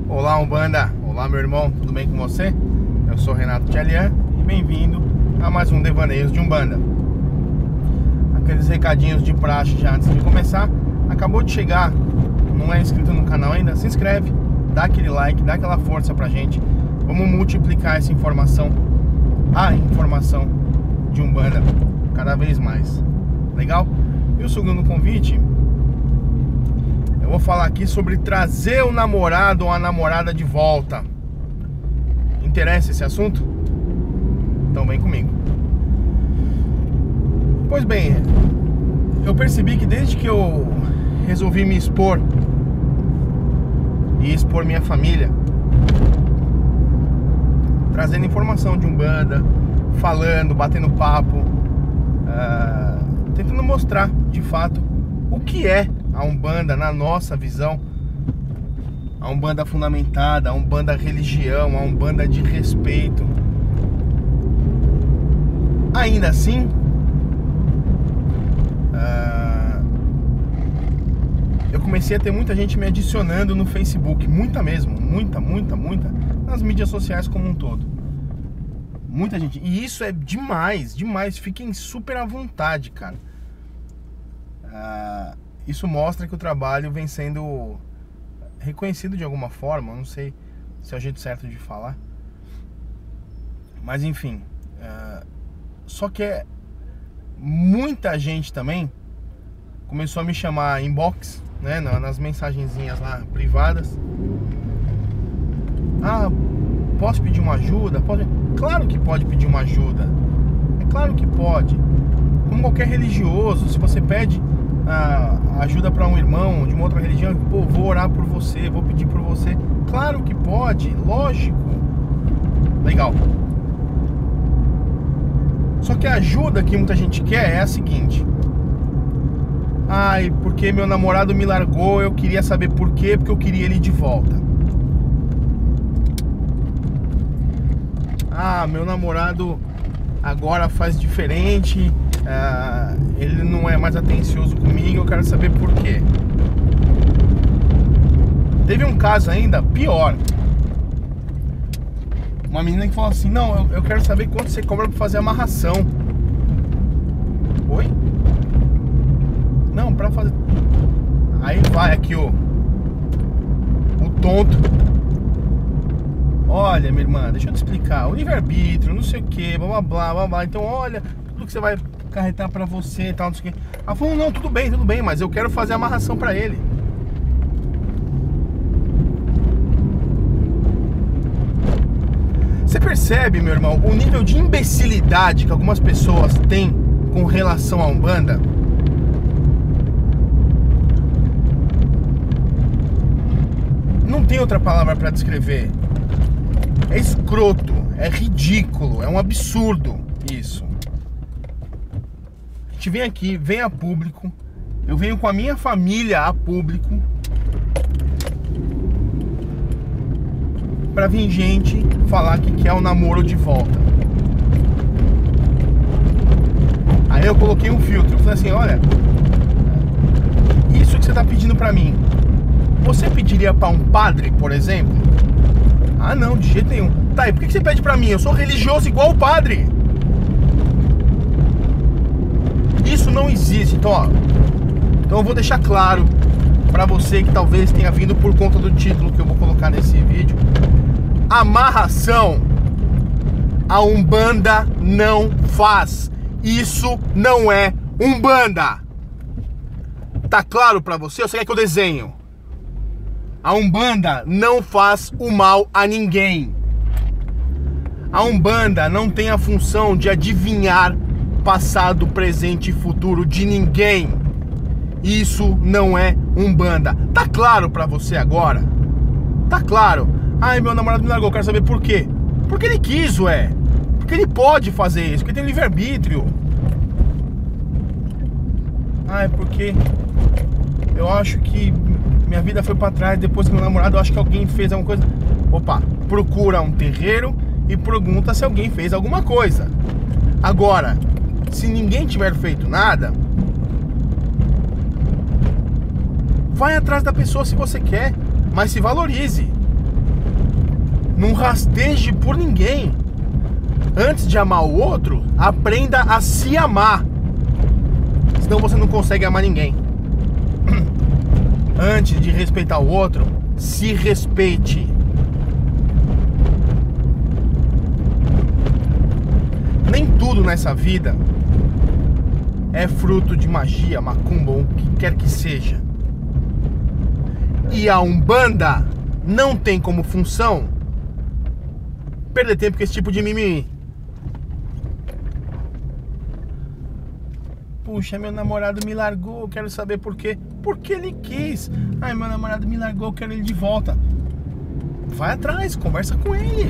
Olá, Umbanda! Olá, meu irmão, tudo bem com você? Eu sou Renato Tchelian e bem-vindo a mais um Devaneios de Umbanda. Aqueles recadinhos de praxe já antes de começar. Acabou de chegar, não é inscrito no canal ainda? Se inscreve, dá aquele like, dá aquela força pra gente. Vamos multiplicar essa informação, a informação de Umbanda cada vez mais. Legal? E o segundo convite, eu vou falar aqui sobre trazer o namorado ou a namorada de volta. Interessa esse assunto? Então vem comigo. Pois bem, eu percebi que desde que eu resolvi me expor e expor minha família, trazendo informação de Umbanda, falando, batendo papo, tentando mostrar de fato o que é a Umbanda na nossa visão, a Umbanda fundamentada, a Umbanda religião, a Umbanda de respeito. Ainda assim, eu comecei a ter muita gente me adicionando no Facebook, muita mesmo, muita, nas mídias sociais como um todo. Muita gente, e isso é demais, fiquem super à vontade, cara. Isso mostra que o trabalho vem sendo reconhecido de alguma forma. Não sei se é o jeito certo de falar, mas enfim, só que muita gente também começou a me chamar inbox, né, nas mensagenzinhas lá privadas. Posso pedir uma ajuda? Pode? Claro que pode pedir uma ajuda. É claro que pode. Como qualquer religioso, se você pede ajuda para um irmão de uma outra religião, pô, vou orar por você, vou pedir por você. Claro que pode, lógico. Legal. Só que a ajuda que muita gente quer é a seguinte: porque meu namorado me largou, eu queria saber por quê, porque eu queria ele de volta. Meu namorado agora faz diferente, ele não é mais atencioso comigo, eu quero saber por quê. Teve um caso ainda pior. Uma menina que falou assim: não, eu quero saber quanto você cobra pra fazer amarração. Oi? Não, pra fazer. Aí vai aqui o tonto. Olha, minha irmã, deixa eu te explicar. O livre-arbítrio, não sei o que, blá blá blá. Então olha, tudo que você vai acarretar pra você e tal, não sei o que. Ela falou: não, tudo bem, mas eu quero fazer a amarração pra ele. Você percebe, meu irmão, o nível de imbecilidade que algumas pessoas têm com relação à Umbanda? Não tem outra palavra pra descrever. É escroto, é ridículo, é um absurdo isso. A gente vem aqui, vem a público, eu venho com a minha família a público, pra vir gente falar que quer o namoro de volta. Aí eu coloquei um filtro, eu falei assim: olha, isso que você tá pedindo pra mim, você pediria pra um padre, por exemplo? Não, de jeito nenhum. Tá, e por que você pede pra mim? Eu sou religioso igual o padre. Isso não existe. Então eu vou deixar claro pra você que talvez tenha vindo por conta do título que eu vou colocar nesse vídeo. Amarração, a Umbanda não faz. Isso não é Umbanda. Tá claro pra você? Ou você quer que eu desenho? A Umbanda não faz o mal a ninguém. A Umbanda não tem a função de adivinhar passado, presente e futuro de ninguém. Isso não é Umbanda. Tá claro pra você agora? Tá claro? Meu namorado me largou, quero saber por quê. Porque ele quis, ué. Porque ele pode fazer isso, porque tem livre-arbítrio. Porque eu acho que minha vida foi pra trás depois que meu namorado, eu acho que alguém fez alguma coisa. Opa, procura um terreiro e pergunta se alguém fez alguma coisa. Agora, se ninguém tiver feito nada, vai atrás da pessoa se você quer, mas se valorize. Não rasteje por ninguém. Antes de amar o outro, aprenda a se amar. Senão você não consegue amar ninguém. Antes de respeitar o outro, se respeite. Nem tudo nessa vida é fruto de magia, macumba ou o que quer que seja. E a Umbanda não tem como função perder tempo com esse tipo de mimimi. Puxa, meu namorado me largou, eu quero saber por quê. Porque ele quis. Ai, meu namorado me largou, eu quero ele de volta. Vai atrás, conversa com ele.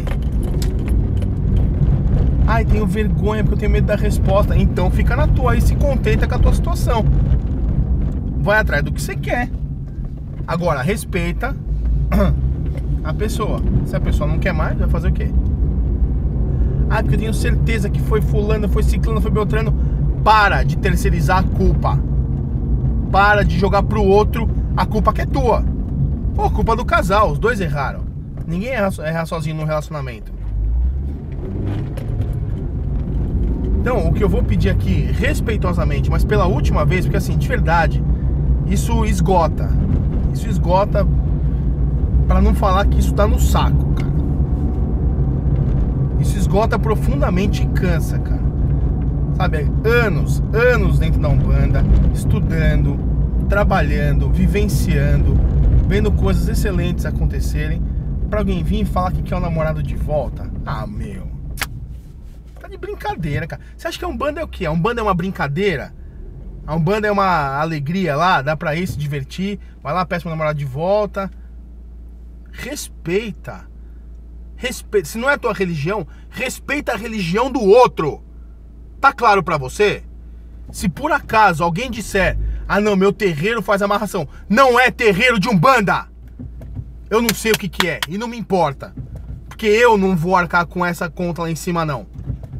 Ai, tenho vergonha porque eu tenho medo da resposta. Então fica na tua e se contenta com a tua situação. Vai atrás do que você quer. Agora, respeita a pessoa. Se a pessoa não quer mais, vai fazer o quê? Ah, porque eu tenho certeza que foi fulano, foi ciclano, foi beltrano. Para de terceirizar a culpa. Para de jogar pro outro a culpa que é tua. Pô, culpa do casal, os dois erraram. Ninguém erra sozinho no relacionamento. Então, o que eu vou pedir aqui, respeitosamente, mas pela última vez, porque assim, de verdade, isso esgota. Isso esgota, pra não falar que isso tá no saco, cara. Isso esgota profundamente e cansa, cara. Sabe, anos dentro da Umbanda, estudando, trabalhando, vivenciando, vendo coisas excelentes acontecerem, pra alguém vir e falar que quer um namorado de volta. Ah, meu, tá de brincadeira, cara. Você acha que a Umbanda é o quê? A Umbanda é uma brincadeira? A Umbanda é uma alegria lá, dá pra ir se divertir, vai lá, peça um namorado de volta. Respeita. Respeita. Se não é a tua religião, respeita a religião do outro. Tá claro pra você? Se por acaso alguém disser: ah não, meu terreiro faz amarração, não é terreiro de Umbanda, eu não sei o que que é, e não me importa, porque eu não vou arcar com essa conta lá em cima não.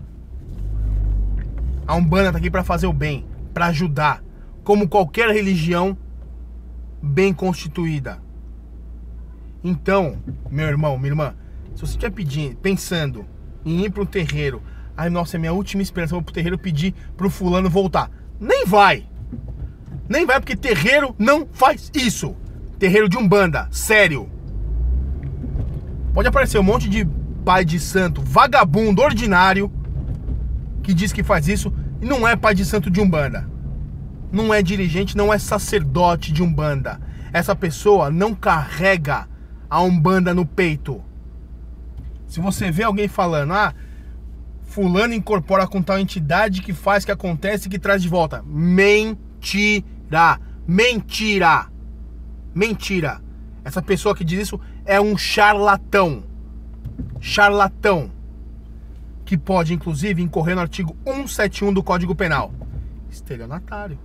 A Umbanda tá aqui pra fazer o bem, pra ajudar, como qualquer religião bem constituída. Então, meu irmão, minha irmã, se você estiver pensando em ir pro terreiro, ai, nossa, é minha última esperança, eu vou pro terreiro pedir pro fulano voltar. Nem vai. Nem vai, porque terreiro não faz isso. Terreiro de Umbanda, sério. Pode aparecer um monte de pai de santo vagabundo, ordinário, que diz que faz isso e não é pai de santo de Umbanda. Não é dirigente, não é sacerdote de Umbanda. Essa pessoa não carrega a Umbanda no peito. Se você vê alguém falando: ah, fulano incorpora com tal entidade que faz, que acontece, que traz de volta. Mentira. Mentira. Mentira. Essa pessoa que diz isso é um charlatão. Charlatão. Que pode, inclusive, incorrer no artigo 171 do Código Penal. Estelionatário.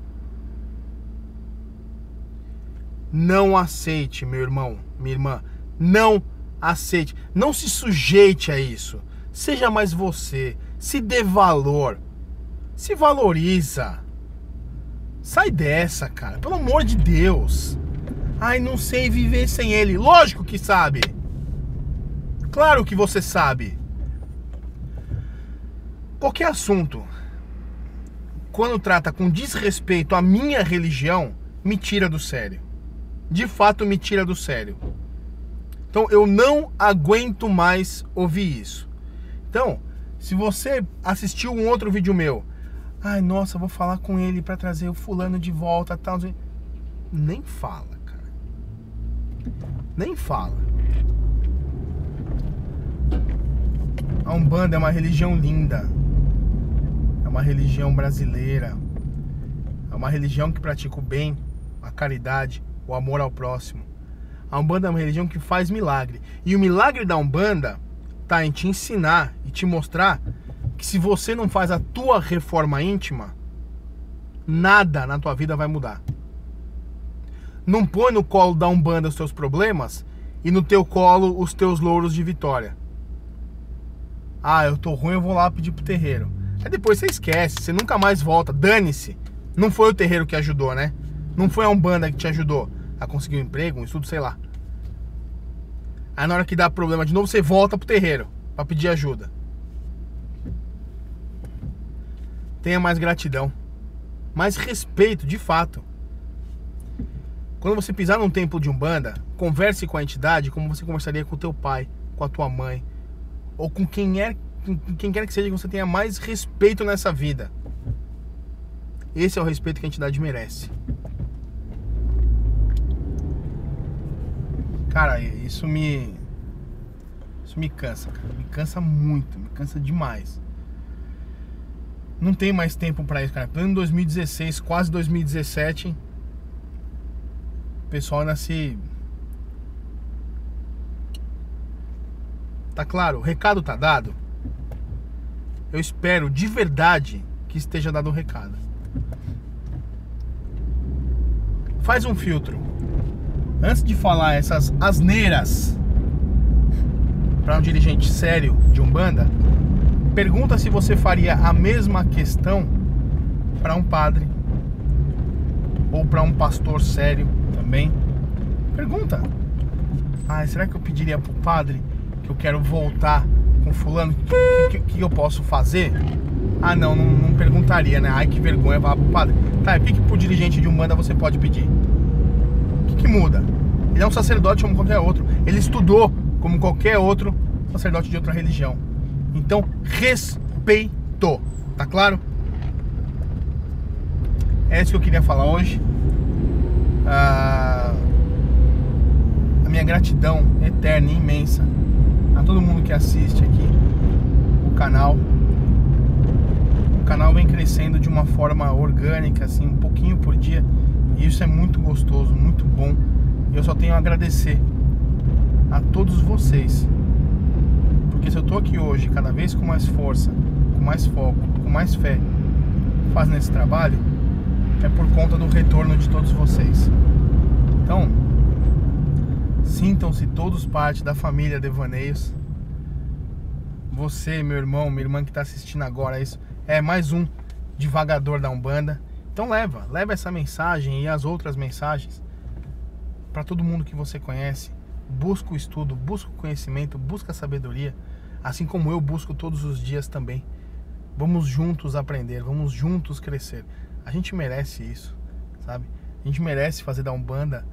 Não aceite, meu irmão, minha irmã. Não aceite. Não se sujeite a isso. Seja mais você, se dê valor, se valoriza. Sai dessa, cara, pelo amor de Deus. Ai, não sei viver sem ele. Lógico que sabe. Claro que você sabe. Qualquer assunto, quando trata com desrespeito à minha religião, me tira do sério. De fato, me tira do sério. Então, eu não aguento mais ouvir isso. Então, se você assistiu um outro vídeo meu, ai, nossa, vou falar com ele pra trazer o fulano de volta, tal, nem fala, cara. Nem fala. A Umbanda é uma religião linda. É uma religião brasileira. É uma religião que pratica o bem, a caridade, o amor ao próximo. A Umbanda é uma religião que faz milagre. E o milagre da Umbanda tá em te ensinar e te mostrar que se você não faz a tua reforma íntima, nada na tua vida vai mudar. Não põe no colo da Umbanda os teus problemas e no teu colo os teus louros de vitória. Ah, eu tô ruim, eu vou lá pedir pro terreiro. Aí depois você esquece, você nunca mais volta, dane-se. Não foi o terreiro que ajudou, né? Não foi a Umbanda que te ajudou a conseguir um emprego, um estudo, sei lá. Aí na hora que dá problema de novo, você volta pro terreiro pra pedir ajuda. Tenha mais gratidão, mais respeito, de fato. Quando você pisar num templo de Umbanda, converse com a entidade como você conversaria com o teu pai, com a tua mãe, ou com quem quer que seja, que você tenha mais respeito nessa vida. Esse é o respeito que a entidade merece. Cara, isso me cansa, cara. Me cansa muito, me cansa demais. Não tem mais tempo pra isso, cara. Pleno 2016, quase 2017, o pessoal ainda se... Tá claro, o recado tá dado. Eu espero de verdade que esteja dado o recado. Faz um filtro. Antes de falar essas asneiras para um dirigente sério de Umbanda, pergunta se você faria a mesma questão para um padre ou para um pastor sério também. Pergunta. Será que eu pediria pro padre que eu quero voltar com fulano? Que eu posso fazer? Não perguntaria, né? Ai, que vergonha, falar pro padre. Tá, e o que pro dirigente de Umbanda você pode pedir? O que muda? Ele é um sacerdote como qualquer outro. Ele estudou como qualquer outro sacerdote de outra religião. Então, respeito. Tá claro? É isso que eu queria falar hoje. A minha gratidão eterna e imensa a todo mundo que assiste aqui o canal. O canal vem crescendo de uma forma orgânica, assim, um pouquinho por dia. E isso é muito gostoso, muito bom. E eu só tenho a agradecer a todos vocês. Porque se eu tô aqui hoje, cada vez com mais força, com mais foco, com mais fé, fazendo esse trabalho, é por conta do retorno de todos vocês. Então, sintam-se todos parte da família Devaneios. Você, meu irmão, minha irmã que está assistindo agora isso, é mais um divagador da Umbanda. Então leva essa mensagem e as outras mensagens para todo mundo que você conhece. Busca o estudo, busca o conhecimento, busca a sabedoria, assim como eu busco todos os dias também. Vamos juntos aprender, vamos juntos crescer. A gente merece isso, sabe? A gente merece fazer da Umbanda,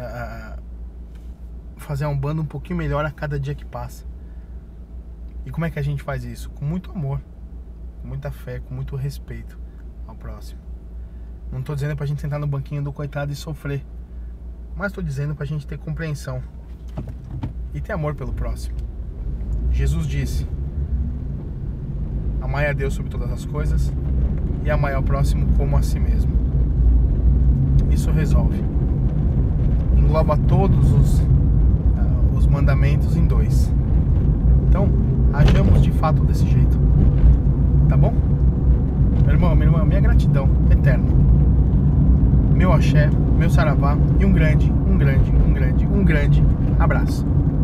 fazer a Umbanda um pouquinho melhor a cada dia que passa. E como é que a gente faz isso? Com muito amor, com muita fé, com muito respeito ao próximo. Não tô dizendo pra gente sentar no banquinho do coitado e sofrer, mas tô dizendo pra gente ter compreensão e ter amor pelo próximo. Jesus disse: amai a Deus sobre todas as coisas e amai ao próximo como a si mesmo. Isso resolve. Engloba todos os mandamentos em 2. Então, hajamos de fato desse jeito. Tá bom? Meu irmão, minha irmã, minha gratidão eterna. Meu axé, meu saravá e um grande abraço.